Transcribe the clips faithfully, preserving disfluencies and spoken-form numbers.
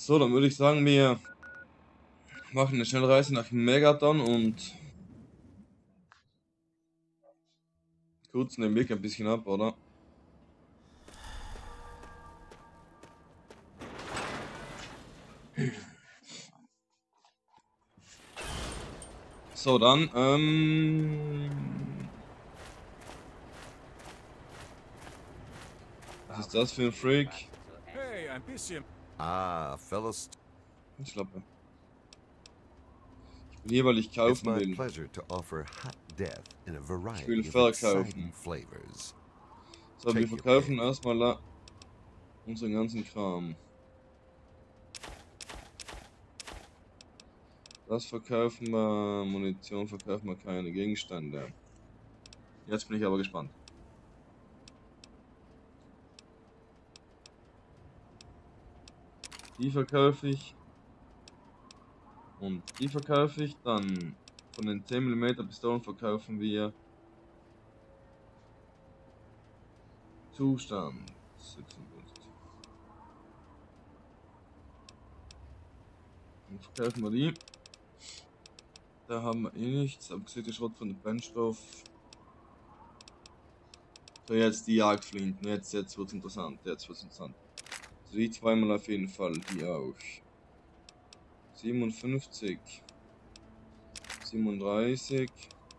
So, dann würde ich sagen, wir machen eine schnelle Reise nach Megaton und kürzen den Weg ein bisschen ab, oder? So, dann, ähm... was ist das für ein Freak? Hey, ein bisschen. Ah, fellows. Ich glaube, ich bin hier, weil ich It's kaufen my will. pleasure to offer hot death in a Ich will variety of verkaufen. exciting flavors. So, wir Take your verkaufen pick. erstmal da unseren ganzen Kram. Das verkaufen wir, Munition verkaufen wir, keine Gegenstände. Jetzt bin ich aber gespannt. Die verkaufe ich. Und die verkaufe ich. Dann von den zehn Millimeter Pistolen verkaufen wir Zustand sechsundfünfzig. Dann verkaufen wir die. Da haben wir eh nichts. Abgesetzte Schrott von dem Brennstoff. So, jetzt die Jagdflinten. Jetzt, jetzt wird es interessant. Jetzt wird es interessant. Also die zweimal auf jeden Fall. Die auch. siebenundfünfzig. siebenunddreißig.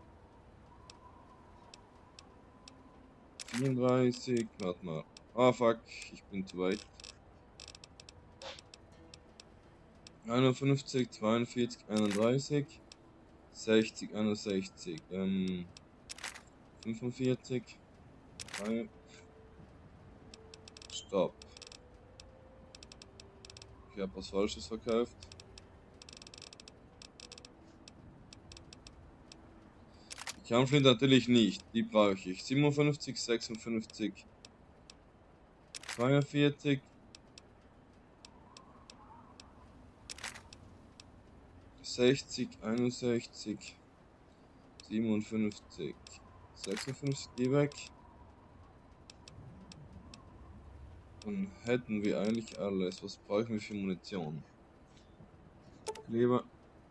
vierunddreißig. Warte mal. Ah, fuck. Ich bin zu weit. einundfünfzig, zweiundvierzig, einunddreißig. sechzig, einundsechzig. Ähm. fünfundvierzig. drei. Stopp. Ich habe was Falsches verkauft. Die Kampfflinte natürlich nicht. Die brauche ich. siebenundfünfzig, sechsundfünfzig. zweiundvierzig. sechzig, einundsechzig. siebenundfünfzig. sechsundfünfzig. Die weg. Dann hätten wir eigentlich alles. Was brauchen wir für Munition? Kleber.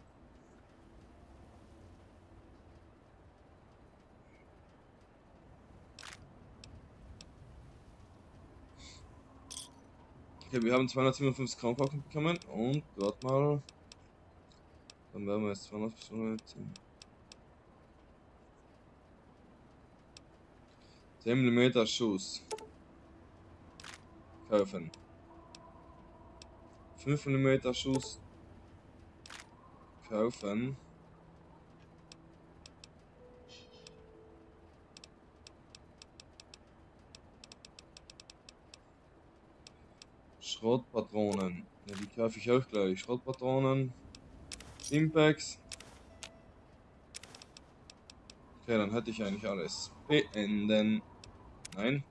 Okay, wir haben zweihundertsiebenundfünfzig Kronkorken bekommen und dort mal. Dann werden wir jetzt zweihundert ziehen. zehn Millimeter Schuss. Kaufen. fünf Millimeter Schuss. Kaufen. Schrottpatronen. Ja, die kaufe ich auch gleich. Schrottpatronen. Impacts. Okay, dann hätte ich eigentlich alles. Beenden. Nein.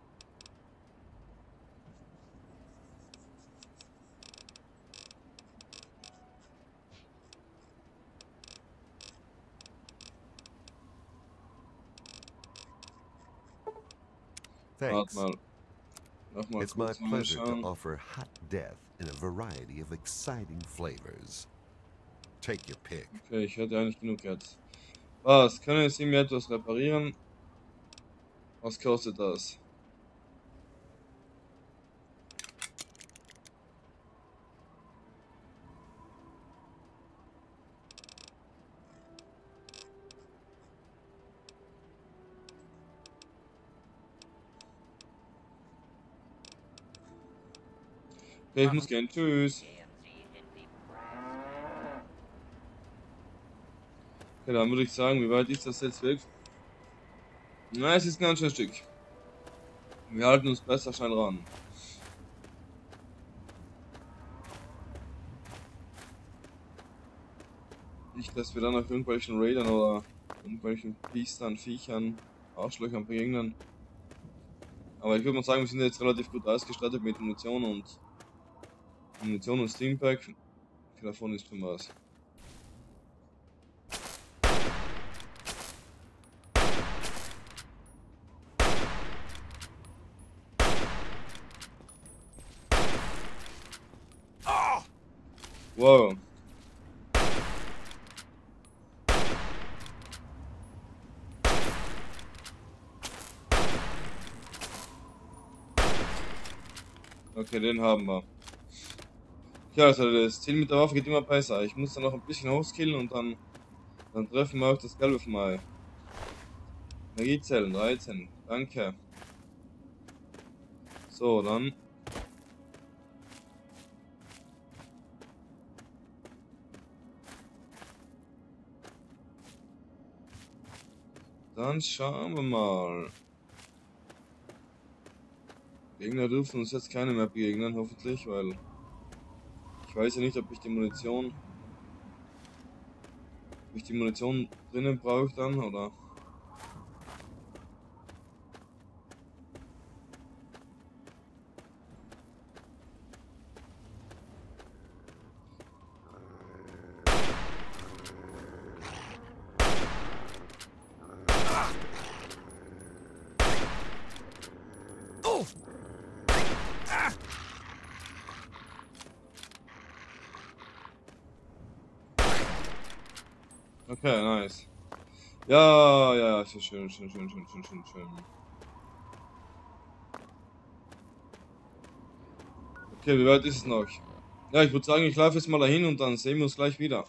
Warte Thanks. mal. Nochmal It's my kurz mal pleasure to schauen. offer hot death in a variety of exciting flavors. Take your pick. Okay, ich hätte eigentlich genug jetzt. Was? Können Sie mir etwas reparieren? Was kostet das? Okay, ich muss gehen. Tschüss. Okay, dann würde ich sagen, wie weit ist das jetzt weg? Na, es ist ein ganz schön Stück. Wir halten uns besser schnell ran. Nicht, dass wir dann auf irgendwelchen Raidern oder irgendwelchen Biestern, Viechern, Arschlöchern begegnen. Aber ich würde mal sagen, wir sind jetzt relativ gut ausgestattet mit Munition und Munition und Steampack. Okay, davon ist schon was. Wow. Okay, den haben wir. Ja, also das Ziel mit der Waffe geht immer besser. Ich muss dann noch ein bisschen hochskillen und dann, dann treffen wir auch das Gelbe vom Ei. Energiezellen, dreizehn. Danke. So, dann. Dann schauen wir mal. Gegner dürfen uns jetzt keine mehr begegnen, hoffentlich, weil ich weiß ja nicht, ob ich die Munition, ob ich die Munition drinnen brauche dann, oder? Okay, nice. Ja, ja, schön, schön, schön, schön, schön, schön, schön, schön. Okay, wie weit ist es noch? Ja, ich würde sagen, ich laufe jetzt mal dahin und dann sehen wir uns gleich wieder.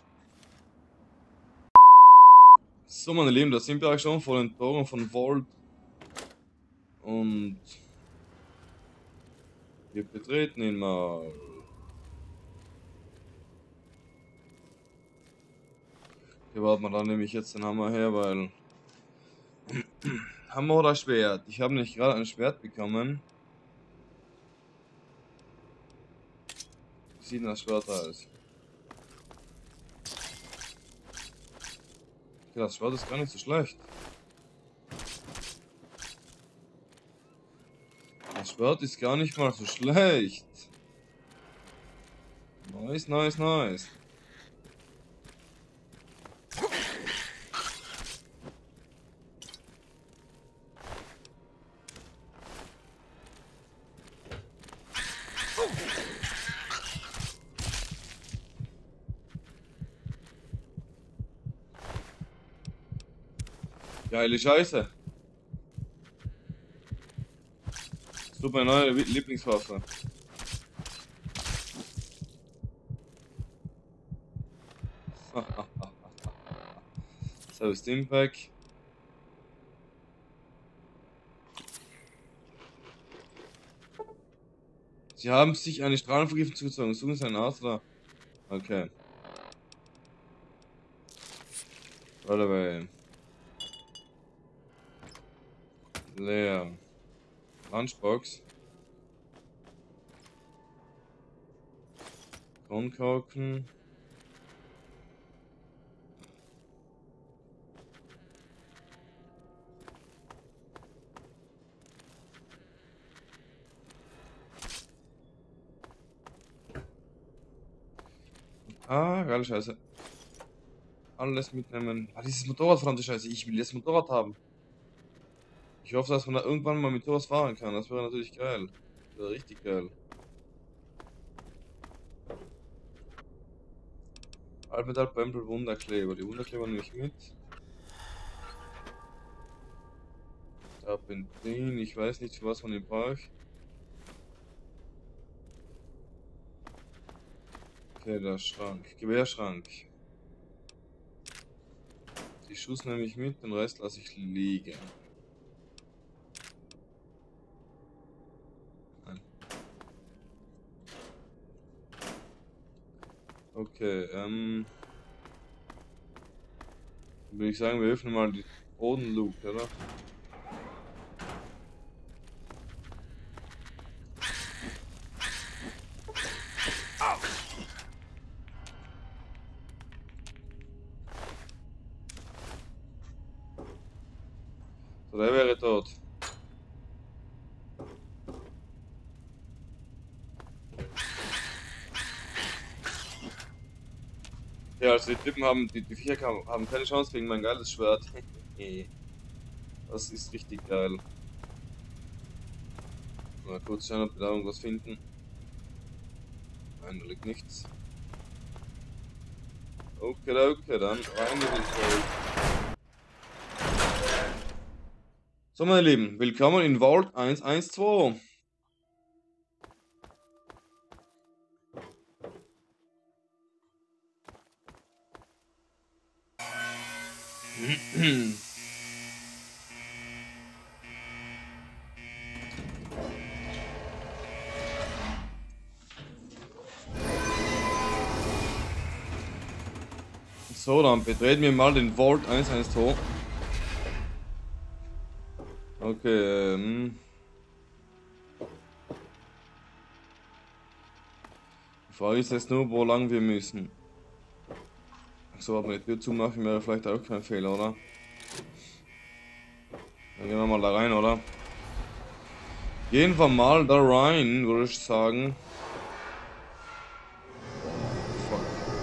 So, meine Lieben, da sind wir auch schon vor den Toren von Vault. Und wir betreten ihn mal. Hier warten wir dann nämlich jetzt den Hammer her, weil... Hammer oder Schwert? Ich habe nicht gerade ein Schwert bekommen. Wie sieht denn das Schwert aus? Okay, das Schwert ist gar nicht so schlecht. Das Schwert ist gar nicht mal so schlecht. Nice, nice, nice. Geile Scheiße. Super neue Lieblingswaffe. So, Stimpack. Sie haben sich eine Strahlenvergiftung zugezogen. Suchen Sie einen Arzt oder? Okay. Right away. Leer. Lunchbox. Kronkorken. Ah, geile Scheiße. Alles mitnehmen. Ah, dieses Motorrad, verdammte Scheiße. Ich will das Motorrad haben. Ich hoffe, dass man da irgendwann mal mit sowas fahren kann. Das wäre natürlich geil. Das wäre richtig geil. Altmetall, Bömpel, Wunderkleber. Die Wunderkleber nehme ich mit. Terpentin. Ich weiß nicht, für was man ihn braucht. Okay, der Schrank. Gewehrschrank. Die Schuss nehme ich mit, den Rest lasse ich liegen. Nein. Okay, ähm. Dann würde ich sagen, wir öffnen mal die Bodenluke, oder? So, der wäre tot. Ja, also die Typen haben, die, die Viecher haben keine Chance gegen mein geiles Schwert. Das ist richtig geil. Mal kurz schauen, ob wir da irgendwas finden. Nein, da liegt nichts. Okay, okay, dann rein in den Vault. So, meine Lieben, willkommen in Vault eins eins zwei. So, dann betreten wir mal den Vault eins eins zwei. Okay, ähm. Die Frage ist jetzt nur, wo lang wir müssen. So, aber die Tür zumachen wäre vielleicht auch kein Fehler, oder? Dann gehen wir mal da rein, oder? Gehen wir mal da rein, würde ich sagen. Fuck.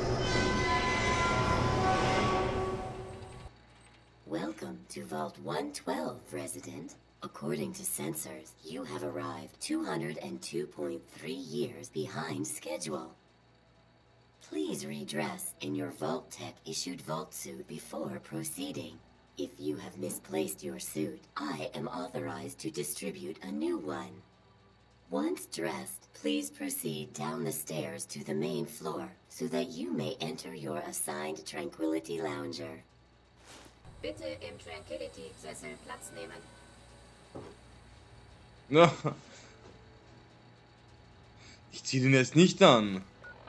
Welcome to Vault one twelve, resident. According to sensors, you have arrived two hundred two point three years behind schedule. Please redress in your Vault Tech issued Vault suit before proceeding. If you have misplaced your suit, I am authorized to distribute a new one. Once dressed, please proceed down the stairs to the main floor so that you may enter your assigned Tranquility Lounger. Bitte im Tranquility-Sessel Platz nehmen. Ja. Ich zieh den jetzt nicht an.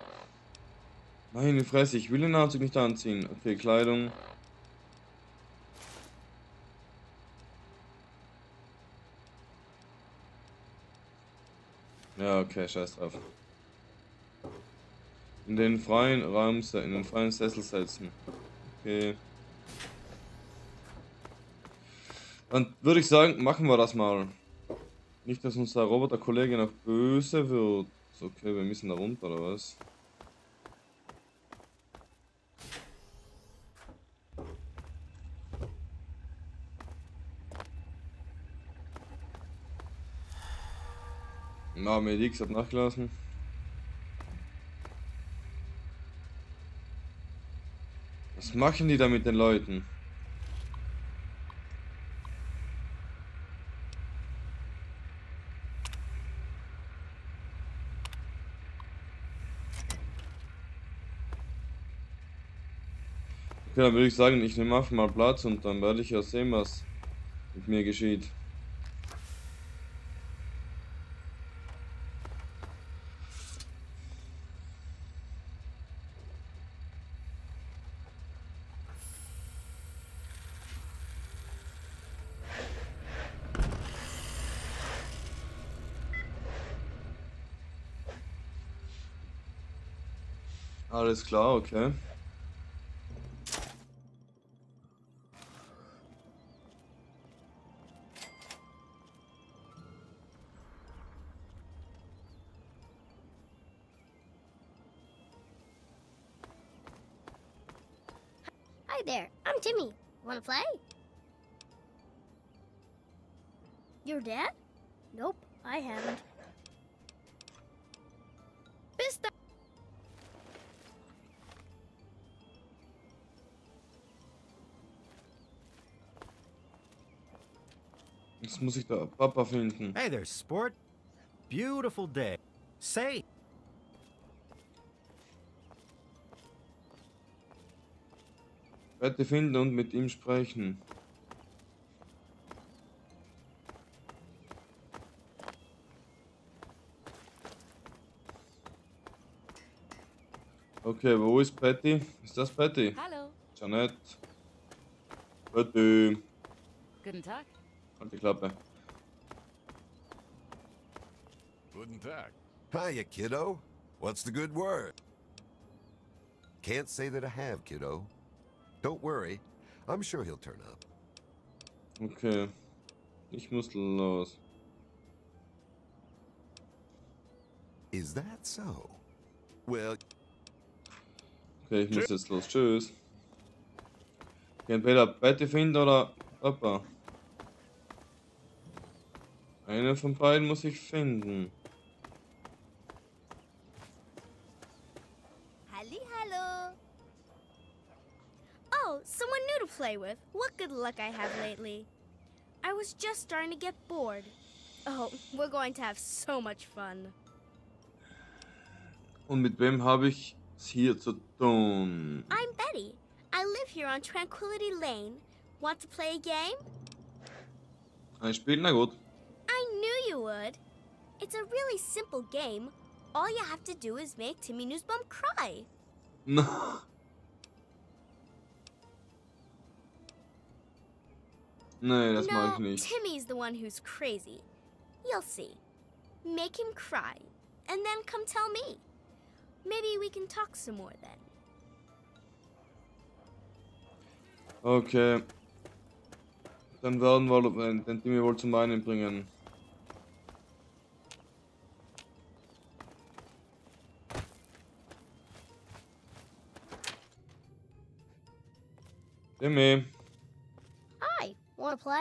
Meine Fresse, ich will den Anzug nicht anziehen. Okay, Kleidung. Ja, okay, scheiß drauf. In den freien Raum, in den freien Sessel setzen. Okay. Dann würde ich sagen, machen wir das mal. Nicht, dass unser Roboter-Kollege noch böse wird. Okay, wir müssen da runter, oder was? Na, Medix hat nachgelassen. Was machen die da mit den Leuten? Okay, dann würde ich sagen, ich nehme einfach mal Platz und dann werde ich ja sehen, was mit mir geschieht. Alles klar, okay. Hi there, I'm Timmy. Wanna play? Your dad? Nope, I haven't. Pista! Jetzt muss ich da Papa finden. Hey there, sport. Beautiful day. Say. Wette finden und mit ihm sprechen. Okay, wo ist Patty? Ist das Patty? Hallo. Janet. Patty. Guten Tag. Halt die Klappe. Guten Tag. Hiya, kiddo. What's the good word? Can't say that I have, kiddo. Don't worry. I'm sure he'll turn up. Okay. Ich muss los. Is that so? Well, Okay, ich muss jetzt los. Tschüss. Okay, entweder Patty finden oder Papa. Eine von beiden muss ich finden. Halli, hallo. play with. What good luck I have lately. I was just starting to get bored. Oh, we're going to have so much fun. Und mit wem habe ich es hier zu tun? I'm Betty. I live here on Tranquility Lane. Want to play a game? Ein Spiel? Na gut. I knew you would. It's a really simple game. All you have to do is make Timmy Newsbum cry. No. Nee, das no, mache ich nicht. Timmy's the one who's crazy. You'll see. Make him cry, and then come tell me. Maybe we can talk some more then. Okay. Dann werden wir den Timmy wohl zum Weinen bringen. Timmy. Hi, wanna play?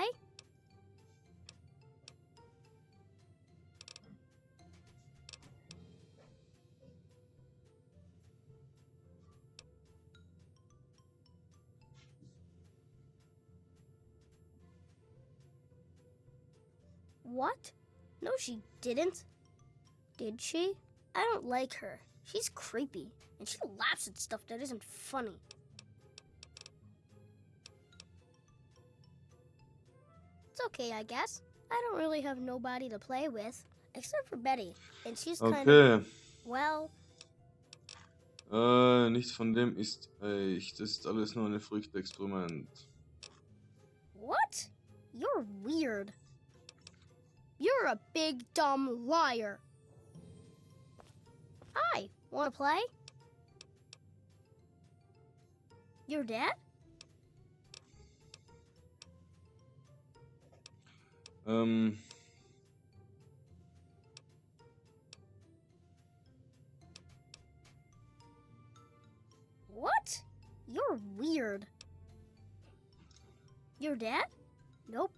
What? No, she didn't. Did she? I don't like her. She's creepy, and she laughs at stuff that isn't funny. It's okay, I guess. I don't really have nobody to play with, except for Betty, and she's kind Okay. of, well, Äh, nichts von dem ist echt. Das ist alles nur ein Fruchtexperiment. what? You're weird. You're a big, dumb liar. Hi, wanna play? Your dad? Ähm. What? You're weird. Your dad? Nope.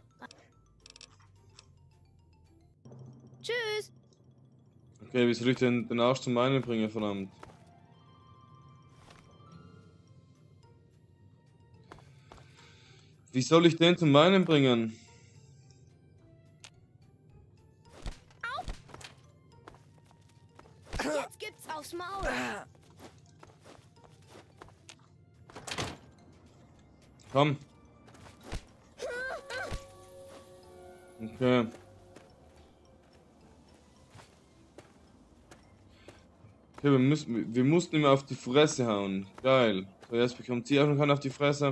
Tschüss. Okay, wie soll ich denn den Arsch zum Weinen bringen, verdammt? Wie soll ich den zum Weinen bringen? Jetzt gibt's aufs Maul. Komm. Okay. Okay, wir, müssen, wir mussten ihm auf die Fresse hauen. Geil. So, jetzt bekommt sie auch noch einen auf die Fresse.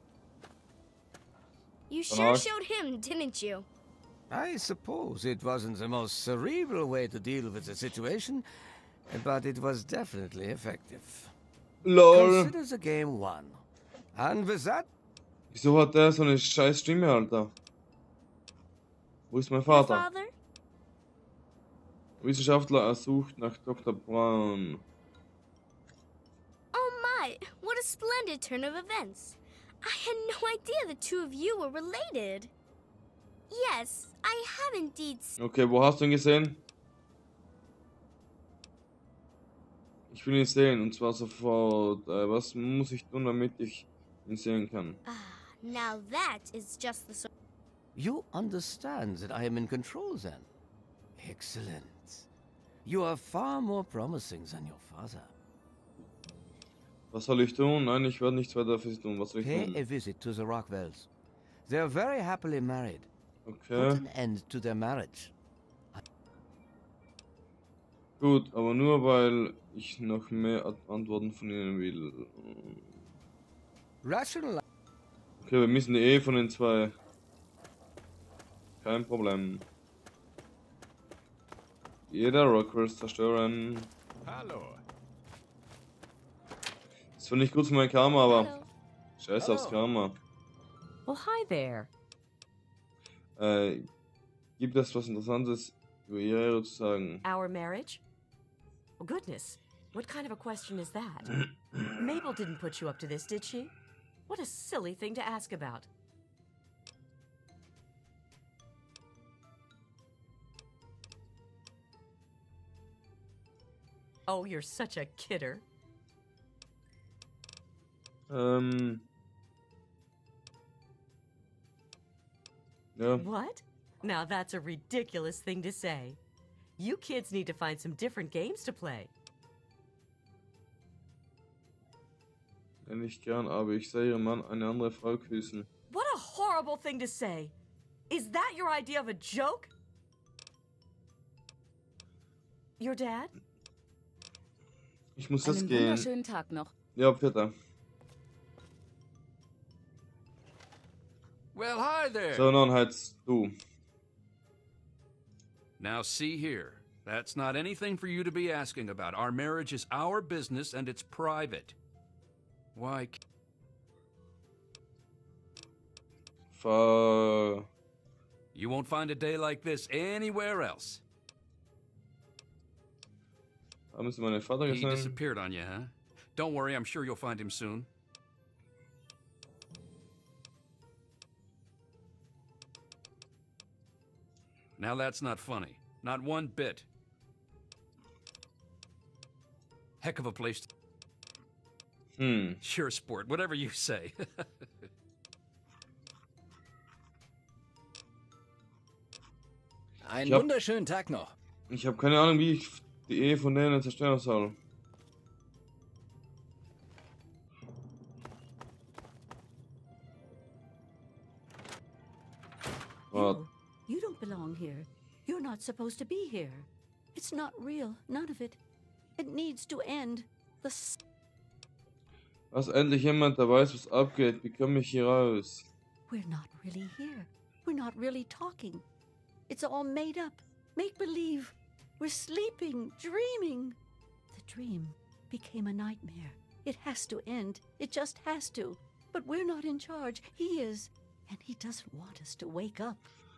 You sure Alright. showed him, didn't you? I suppose it wasn't the most cerebral way to deal with the situation, but it was definitely effective. LOL. Consider the game won. And with that, Wieso hat der so eine scheiß Stimme, Alter? Wo ist mein Your Vater? father? Wissenschaftler ersucht nach Doktor Brown. Oh my, what a splendid turn of events. I had no idea the two of you were related. Yes, I have indeed. s- Okay, wo hast du ihn gesehen? Ich will ihn sehen, und zwar sofort. Äh, was muss ich tun, damit ich ihn sehen kann? Ah, now that is just the sort. you understand that I am in control then. Excellent. You are far more promising than your father. Was soll ich tun? Nein, ich werde nichts weiter für sie tun. Was soll ich Pay tun? a visit to the Rockwells. They are very happily married. Put Okay. an end to their marriage. Gut, aber nur weil ich noch mehr Ant- Antworten von ihnen will. Rational. Okay, wir müssen die Ehe von den zwei. Kein Problem. Jeder Rockwells zerstören. Hallo. Ist zwar nicht gut für mein Karma, aber Hello. scheiß aufs Karma. Well, hi there. Äh, gibt es was Interessantes über ihre Ehe zu sagen? Our marriage? Oh, goodness. What kind of a question is that? Mabel didn't put you up to this, did she? What a silly thing to ask about. Oh, you're such a kidder. Ähm. Ja. What? Now that's a ridiculous thing to say. You kids need to find some different games to play. Ja, nicht gern, aber ich sah ihren Mann eine andere Frau küssen. What a horrible thing to say. Is that your idea of a joke? Your dad? Ich muss jetzt Einen gehen. wunderschönen Tag noch. Ja, bitte. Well, hi there. So, nun halt du. Now, see here. That's not anything for you to be asking about. Our marriage is our business and it's private. Why? c- Ver... You won't find a day like this anywhere else. Haben Sie meinen Vater He gesehen? disappeared on you, huh? Don't worry, I'm sure you'll find him soon. Now that's not funny. Not one bit. Heck of a place to... Hm. Sure, sport. Whatever you say. Einen Ich hab- wunderschönen Tag noch. Ich habe keine Ahnung, wie ich die Ehe von denen zerstören soll. Warte. You, you don't belong here. You're not supposed to be here. It's not real, none of it. It needs to end. The s- Was endlich jemand, der weiß, was abgeht, wie komme ich hier raus? We're not really here. We're not really talking. It's all made up. Make believe. We're sleeping, dreaming. The dream became a nightmare. It has to end. It just has to. But we're not in charge. He is. And he doesn't want us to wake up.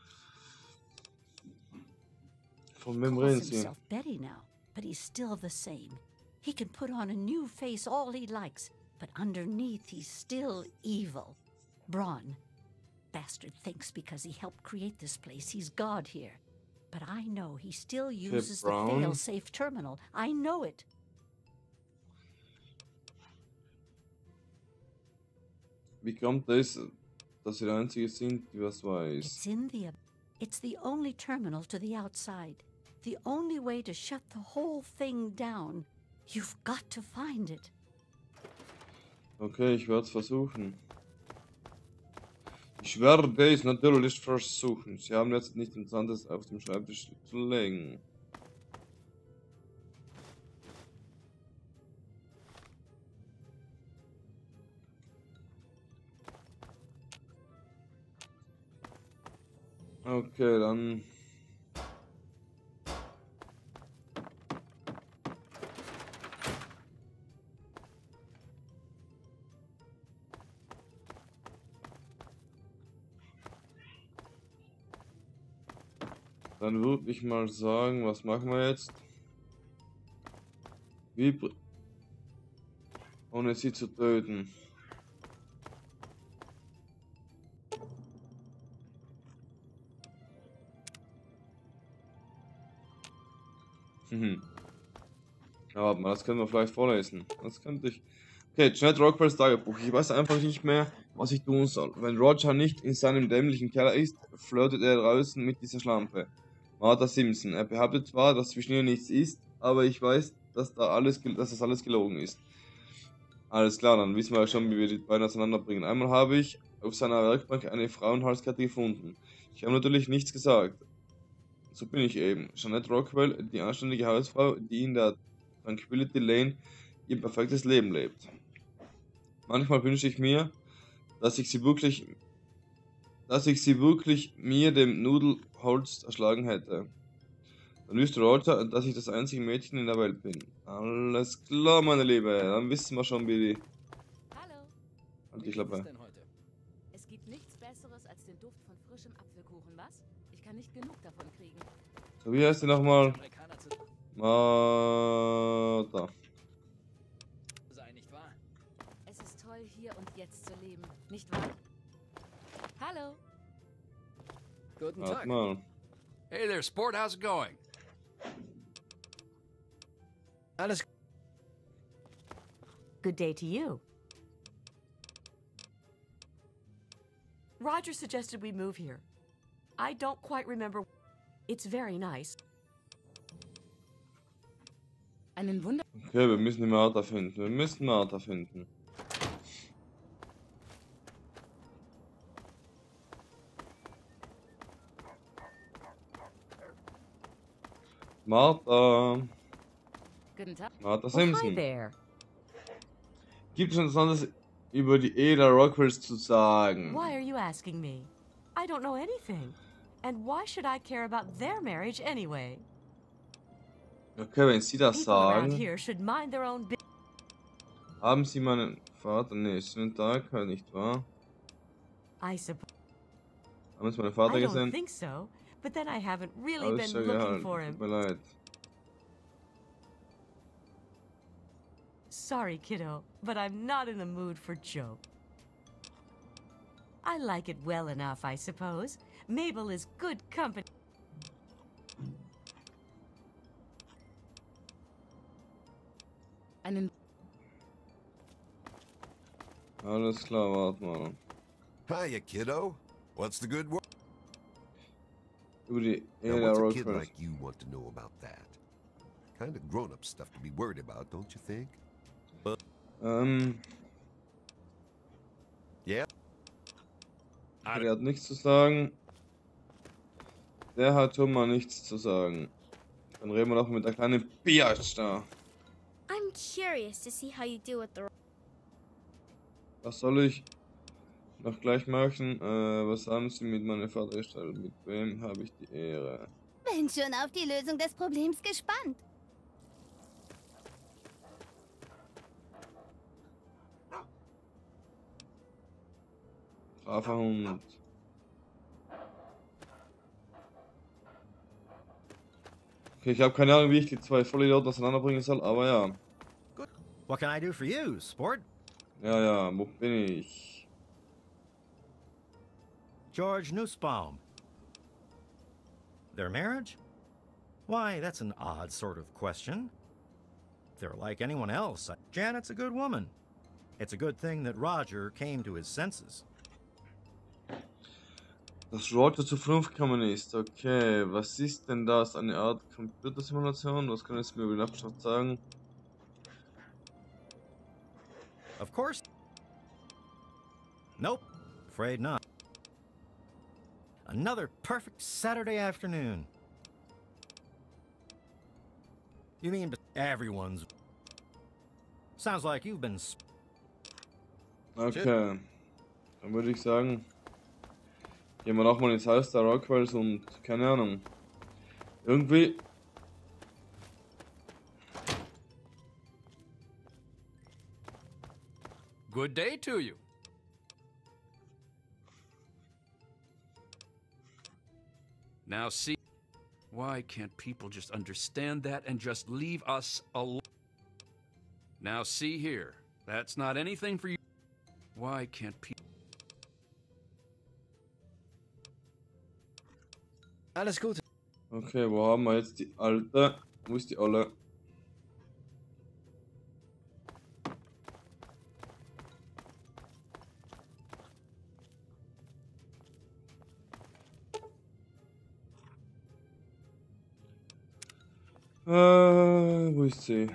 Von wem Calls reden Sie? himself Betty now, but he's still the same. He can put on a new face all he likes, but underneath he's still evil. Braun. Bastard thinks because he helped create this place, he's God here. But I know he still uses the Braun? fail-safe terminal. I know it. Wie kommt es, dass Sie der Einzige sind, die was weiß? It's in the... It's the only terminal to the outside. The only way to shut the whole thing down. You've got to find it. Okay, ich werde es versuchen. Ich werde es natürlich versuchen. Sie haben jetzt nichts Interessantes auf dem Schreibtisch zu legen. Okay, dann... Dann würde ich mal sagen, was machen wir jetzt? Wie... br- Ohne sie zu töten. Mhm. Ja, warte mal, das können wir vielleicht vorlesen. Das könnte ich... Okay, Jeanette Rockwells Tagebuch. Ich weiß einfach nicht mehr, was ich tun soll. Wenn Roger nicht in seinem dämlichen Keller ist, flirtet er draußen mit dieser Schlampe. Martha Simpson. Er behauptet zwar, dass zwischen ihr nichts ist, aber ich weiß, dass da alles, gel- dass das alles gelogen ist. Alles klar, dann wissen wir ja schon, wie wir die beiden auseinanderbringen. Einmal habe ich auf seiner Werkbank eine Frauenhalskette gefunden. Ich habe natürlich nichts gesagt. So bin ich eben. Jeanette Rockwell, die anständige Hausfrau, die in der Tranquility Lane ihr perfektes Leben lebt. Manchmal wünsche ich mir, dass ich sie wirklich, dass ich sie wirklich mir dem Nudelholz erschlagen hätte. Dann wüsste Roger, dass ich das einzige Mädchen in der Welt bin. Alles klar, meine Liebe. Dann wissen wir schon, wie die... Hallo. Halt die Klappe. denn heute? Es gibt nichts Besseres als den Duft von frischem Apfelkuchen, was? Ich kann nicht genug davon kriegen. So, wie heißt die nochmal? Amerikaner zu Martha. sein, nicht wahr? Es ist toll, hier und jetzt zu leben, nicht wahr? Hallo. Guten Warte Tag. mal. Hey there, sport. How's it going? Alles Good day to you. Roger suggested we move here. I don't quite remember. It's very nice. Einen Wunder... Okay, wir müssen die Martha finden. Wir müssen Martha finden. Martha. Guten Tag. Martha Oh, hi Simpson. there. Gibt es uns anderes über die Ehe der Rockwells zu sagen? Why are you asking me? I don't know anything. And why should I care about their marriage anyway? Okay, wenn Sie das People around sagen, here should mind their own business. haben Sie meinen Vater... Ne, ist einen Tag halt nicht wahr? I suppose. Haben Sie meinen Vater I don't gesehen? think so. But then I haven't really Alles been schon looking gehalten. for Tut him. mir leid. Sorry, kiddo, but I'm not in the mood for Joe. I like it well enough, I suppose. Mabel is good company. Einen... Alles klar, warte mal. Hiya, kiddo. What's the good word? Über die Now, Ehe der what's a kid Rockwells. like you want to know about that? Kind of grown-up stuff to be worried about, don't you think? Ähm, Yeah? der hat nichts zu sagen. Der hat schon mal nichts zu sagen. Dann reden wir doch mit der kleinen Biatch da. I'm curious to see how you deal with the... Was soll ich noch gleich machen? Äh, was haben Sie mit meinem Vater gestellt? Mit wem habe ich die Ehre? Bin schon auf die Lösung des Problems gespannt. Braver Hund. Okay, ich habe keine Ahnung, wie ich die zwei Vollidioten auseinanderbringen soll, aber ja. What can I do for you, sport? Ja, ja, wo bin ich? George Nussbaum. Their marriage? Why, that's an odd sort of question. If they're like anyone else, Janet's a good woman. It's a good thing that Roger came to his senses. Dass Roger zu Vernunft gekommen ist. Okay, was ist denn das? Eine Art Computersimulation? Was können Sie mir über die Nachbarschaft sagen? Of course. Nope, afraid not. Another perfect Saturday afternoon. You mean everyone's? Sounds like you've been. Sp Okay, dann würde ich sagen, gehen wir nochmal ins Haus der Rockwells und keine Ahnung. Irgendwie. Good day to you. Now see, why can't people just understand that and just leave us alone? Now see here, that's not anything for you. Why can't people... Alles Gute. Okay, wo haben wir jetzt die alte? Wo ist die Olle? Äh, wo ist sie?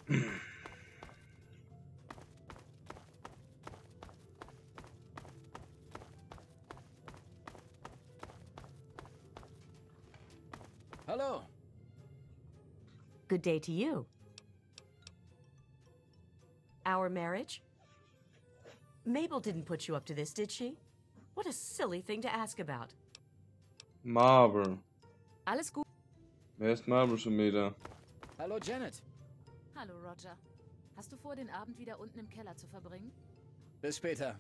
Hello. Good day to you. Our marriage? Mabel didn't put you up to this, did she? What a silly thing to ask about. Marvel. Alles gut. Wer ist Marvel schon wieder? Hallo, Janet. Hallo, Roger. Hast du vor, den Abend wieder unten im Keller zu verbringen? Bis später.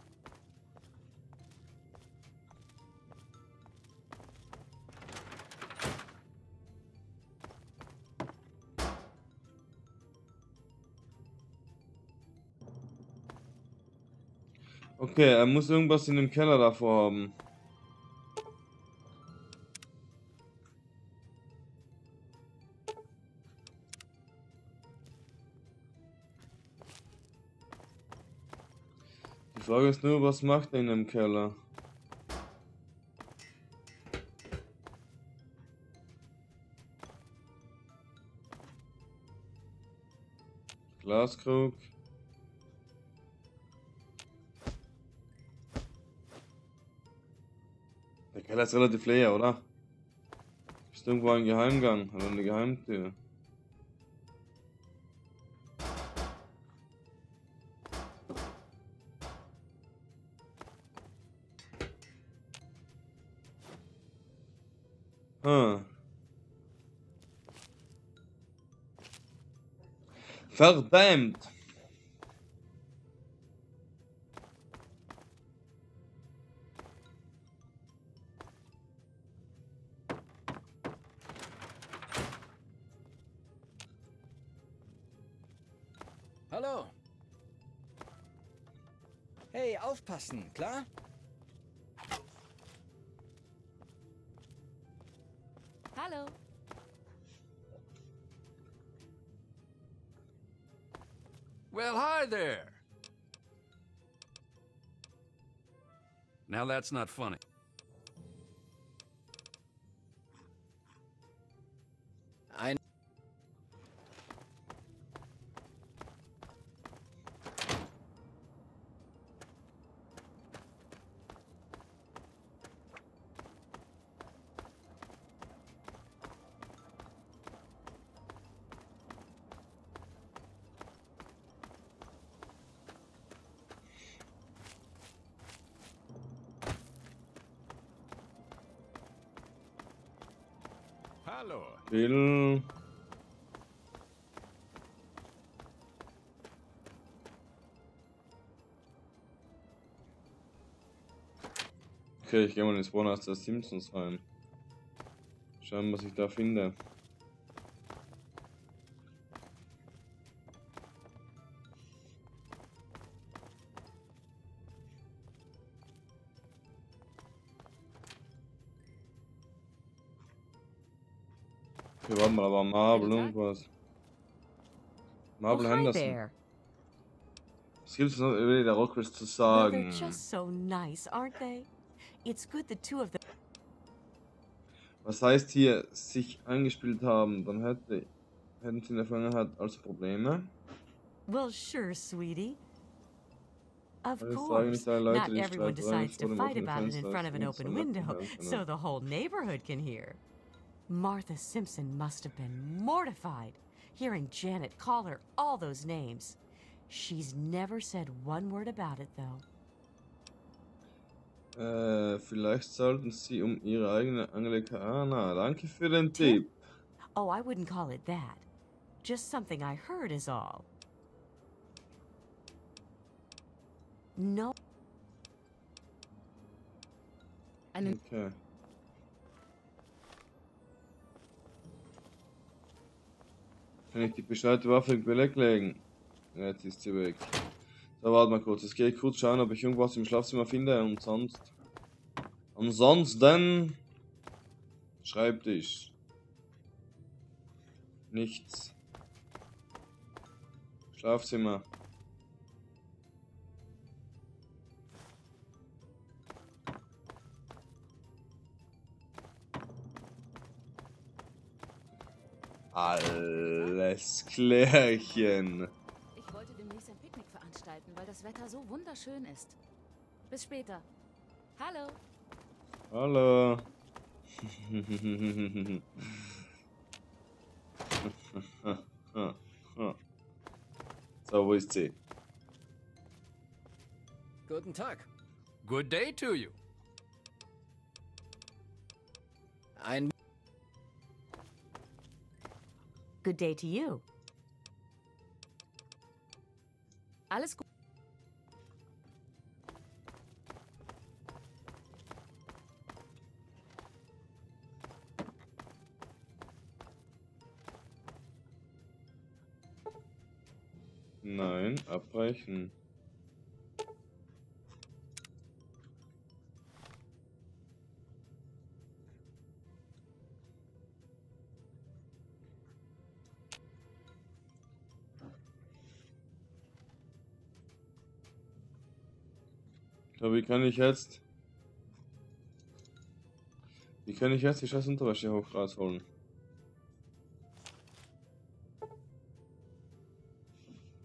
Okay, er muss irgendwas in dem Keller davor haben. Die Frage ist nur, was macht er in dem Keller? Glaskrug. Der Keller ist relativ leer, oder? Ist irgendwo ein Geheimgang oder eine Geheimtür? Hm. Verdammt! Hallo. Hey, aufpassen, klar? Hallo. Well, hi there. Now that's not funny. Ein Hallo. Bill. Okay, ich gehe mal in den Spawner der Simpsons rein. Schauen, was ich da finde. Okay, warte mal, aber Marble irgendwas. Marble Oh, hi Henderson. there. Was gibt's noch über der Rockwell zu Well, they're sagen? just so nice, aren't they? It's good the two of them. Was heißt hier, sich eingespielt haben? Dann hätte, hätten sie in der Vergangenheit also Probleme. Well, sure, sweetie. Of Das sagen course. nicht alle Leute, Not die everyone Streitereien decides vor to dem fight offenen about it in Fenster front of an als open Münster window, hören können. so the whole neighborhood can hear. Martha Simpson must have been mortified hearing Janet call her all those names. She's never said one word about it, though. Äh, vielleicht sollten sie um ihre eigene Angelegenheit... Ah, na, danke für den Tipp. Oh, I wouldn't call it that. Just something I heard is all. No. Einen Okay. Kann ich die bescheuerte Waffe im Beleg legen? Jetzt ist sie weg. So, warte mal kurz. Jetzt gehe ich kurz schauen, ob ich irgendwas im Schlafzimmer finde und sonst... Ansonsten... Schreibtisch. Nichts. Schlafzimmer. Alles klärchen. Ich wollte demnächst ein Picknick veranstalten, weil das Wetter so wunderschön ist. Bis später. Hallo. Hallo. So, wo ist sie? Guten Tag. Good day to you. Ein Good day to you. Alles gut. Nein, abbrechen. So, wie kann ich jetzt... Wie kann ich jetzt die scheiß Unterwäsche hoch rausholen?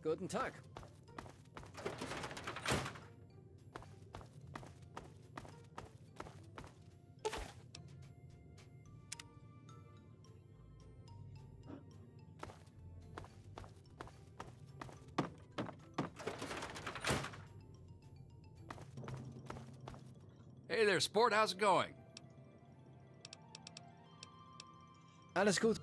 Guten Tag. Hey there, sport. How's it going? Alles gut.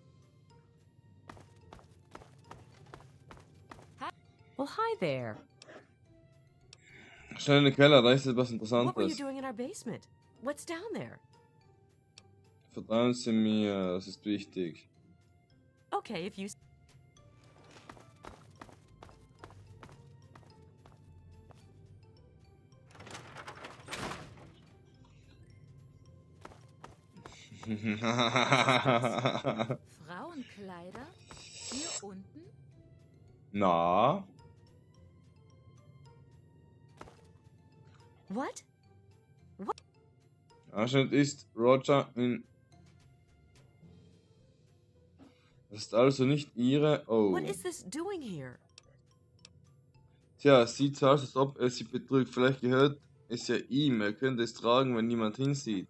Well, hi there. Schnell in den Keller, da ist etwas What were you Interessantes. doing in our basement? What's down there? Vertrauen Sie mir, das ist wichtig. Okay, if you... Frauenkleider? Hier unten? Na? What? Anscheinend ist Roger in... Das ist also nicht ihre... Oh. What is this doing here? Tja, es sieht so aus, als ob er sie betrügt. Vielleicht gehört es ja ihm. Er könnte es tragen, wenn niemand hinsieht.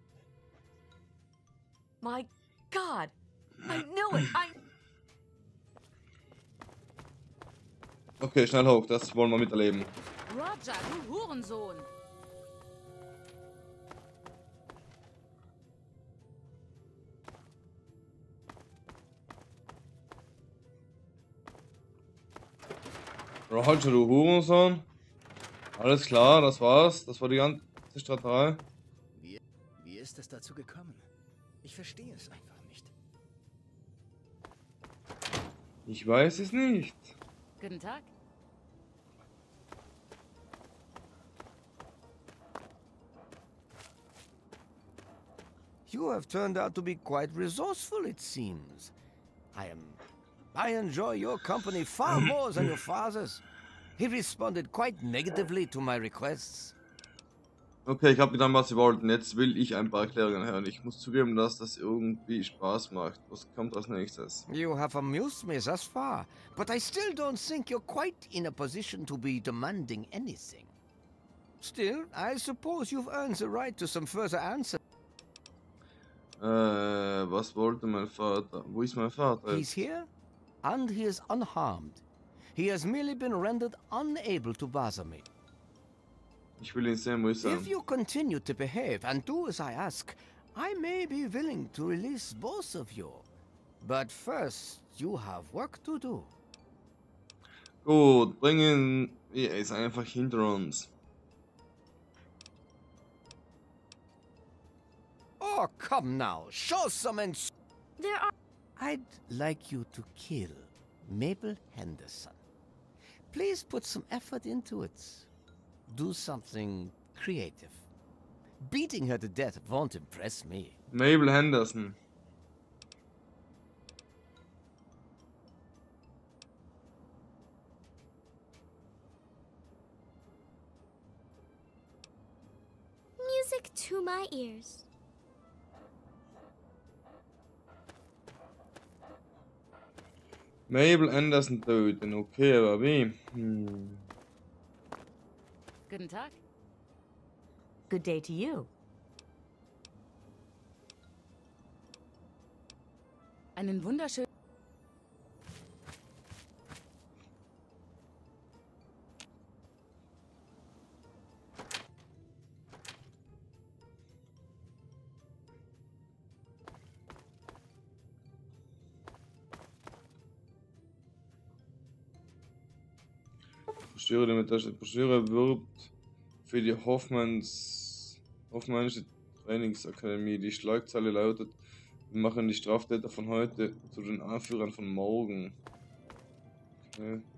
My God! I knew it! I... Okay, schnell hoch. Das wollen wir miterleben. Roger, du Hurensohn! Roger, du Hurensohn. Alles klar, das war's. Das war die ganze Strategie. Wie, wie ist es dazu gekommen? Ich verstehe es einfach nicht. Ich weiß es nicht. Guten Tag. You have turned out to be quite resourceful, it seems. I am... I enjoy your company far more than your father's. He responded quite negatively to my requests. Okay, ich habe getan, was sie wollten. Jetzt will ich ein paar Erklärungen hören. Ich muss zugeben, dass das irgendwie Spaß macht. Was kommt als nächstes? You have amused me thus far, but I still don't think you're quite in a position to be demanding anything. Still, I suppose you've earned the right to some further answer. Äh, was wollte mein Vater? Wo ist mein Vater? He's here, and he is unharmed. He has merely been rendered unable to bother me. Ich will ihn sehen, wo ist er? If you continue to behave and do as I ask, I may be willing to release both of you. But first, you have work to do. Gut, bring ihn. Er ist einfach hinter uns. Oh, come now, show some ins- There are... I'd like you to kill Mabel Henderson. Please put some effort into it. Do something creative. Beating her to death won't impress me. Mabel Henderson. Music to my ears. Mabel Henderson töten. Okay, aber wie? Hm. Guten Tag. Good day to you. Einen wunderschönen... Broschüre, damit das Broschüre wirbt für die Hoffmanns Hoffmannsche Trainingsakademie. Die Schlagzeile lautet: Wir machen die Straftäter von heute zu den Anführern von morgen. Okay.